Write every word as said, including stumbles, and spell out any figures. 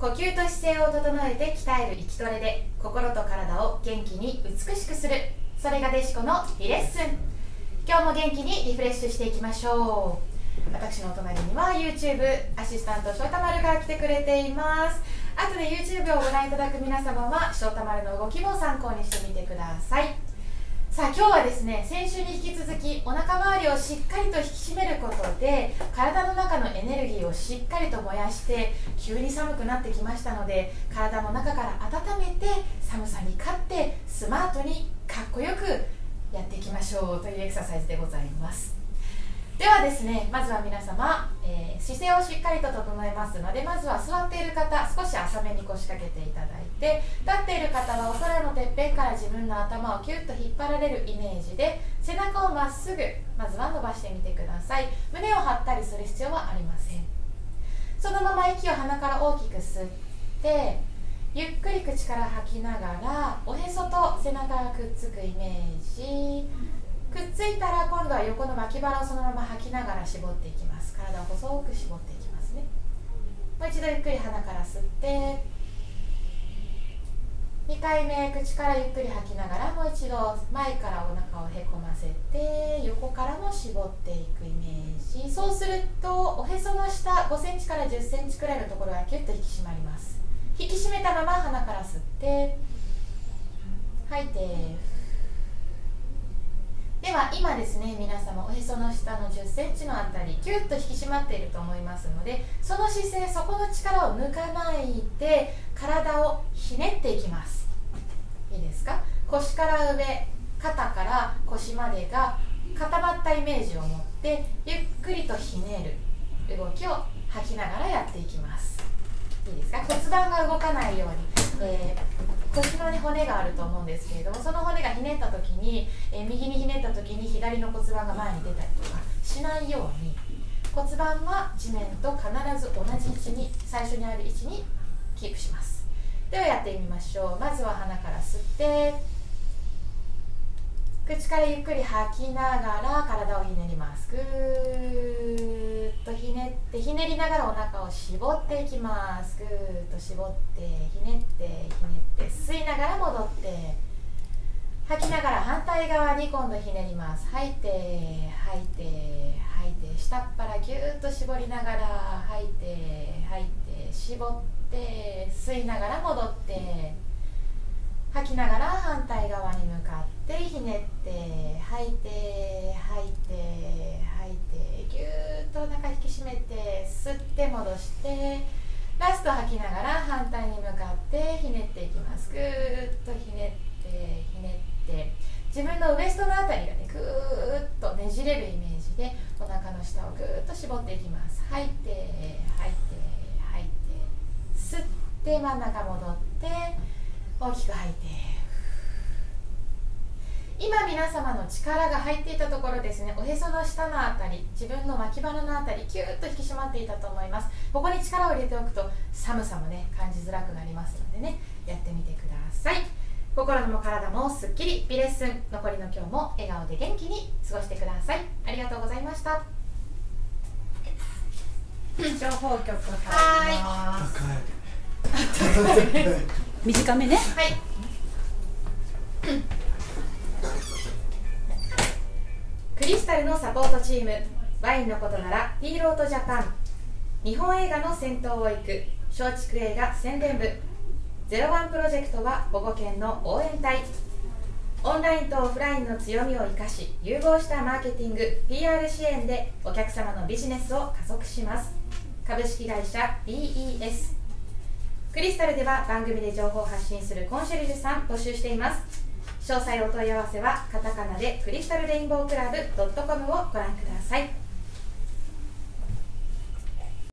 呼吸と姿勢を整えて鍛える息トレで心と体を元気に美しくする、それがデシコのリレッスン。今日も元気にリフレッシュしていきましょう。私のお隣には YouTube アシスタント翔太丸が来てくれています。あとで YouTube をご覧いただく皆様は翔太丸の動きも参考にしてみてください。さあ今日はですね、先週に引き続きお腹周りをしっかりと引き締めることで体の中のエネルギーをしっかりと燃やして、急に寒くなってきましたので体の中から温めて寒さに勝ってスマートにかっこよくやっていきましょうというエクササイズでございます。ではですね、まずは皆様、えー、姿勢をしっかりと整えますので、まずは座っている方、少し浅めに腰掛けていただいて、立っている方はお空のてっぺんから自分の頭をキュッと引っ張られるイメージで背中をまっすぐまずは伸ばしてみてください。胸を張ったりする必要はありません。そのまま息を鼻から大きく吸って、ゆっくり口から吐きながらおへそと背中がくっつくイメージ。くっついたら今度は横の脇腹をそのまま吐きながら絞っていきます。体を細く絞っていきますね。もう一度ゆっくり鼻から吸って、にかいめ口からゆっくり吐きながらもう一度前からお腹をへこませて横からも絞っていくイメージ。そうするとおへその下ごセンチからじゅっセンチくらいのところがキュッと引き締まります。引き締めたまま鼻から吸って吐いて。では今ですね、皆様おへその下のじゅっセンチのあたりキュッと引き締まっていると思いますので、その姿勢、そこの力を抜かないで体をひねっていきます。いいですか？腰から上、肩から腰までが固まったイメージを持ってゆっくりとひねる動きを吐きながらやっていきます。いいですか？骨盤が動かないように、えー腰の、ね、骨があると思うんですけれども、その骨がひねった時に、えー、右にひねった時に左の骨盤が前に出たりとかしないように、骨盤は地面と必ず同じ位置に、最初にある位置にキープします。ではやってみましょう。まずは鼻から吸って、口からゆっくり吐きながら体をひねります。ぐーっとひねって、ひねりながらお腹を絞っていきます。ぐーっと絞ってひねってひねって吸いながら戻って、吐きながら反対側に今度ひねります。吐いて吐いて吐いて、下っ腹ぎゅーっと絞りながら吐いて吐いて絞って吸いながら戻って、吐きながら反対側に向かってひねって吐いて吐いて吐いて、ぎゅーっとお腹引き締めて吸って戻して、ラスト吐きながら反対に向かってひねっていきます。ぐーっとひねってひねって、自分のウエストのあたりがねぐーっとねじれるイメージでお腹の下をぐーっと絞っていきます。吐いて吐いて吐いて吸って真ん中戻って大きく吐いて、今皆様の力が入っていたところですね、おへその下のあたり、自分の脇腹のあたりキューッと引き締まっていたと思います。ここに力を入れておくと寒さもね感じづらくなりますのでね、やってみてください。心も体もすっきり美レッスン、残りの今日も笑顔で元気に過ごしてください。ありがとうございました。 情報局入ります。 短めね。 はい。クリスタルのサポートチーム、ワインのことならヒーローとジャパン、日本映画の先頭を行く松竹映画宣伝部、ゼロワンプロジェクトは保護犬の応援隊。オンラインとオフラインの強みを生かし融合したマーケティング ピーアール 支援でお客様のビジネスを加速します。株式会社 ビーイーエス。 クリスタルでは番組で情報を発信するコンシェルジュさん募集しています。詳細お問い合わせはカタカナでクリスタルレインボークラブ ドットコム をご覧ください。